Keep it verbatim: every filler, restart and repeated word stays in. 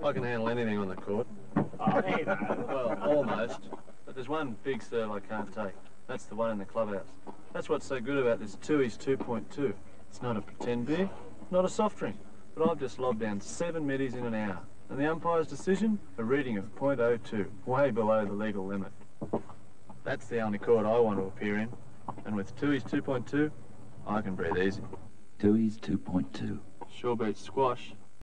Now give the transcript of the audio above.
I can handle anything on the court. Oh, hey, no. Well, almost. But there's one big serve I can't take. That's the one in the clubhouse. That's what's so good about this Tooheys two point two. It's not a pretend beer, not a soft drink, but I've just lobbed down seven middies in an hour. And the umpire's decision, a reading of point oh two, way below the legal limit. That's the only court I want to appear in. And with Tooheys two point two, I can breathe easy. Tooheys two point two. Sure beats squash.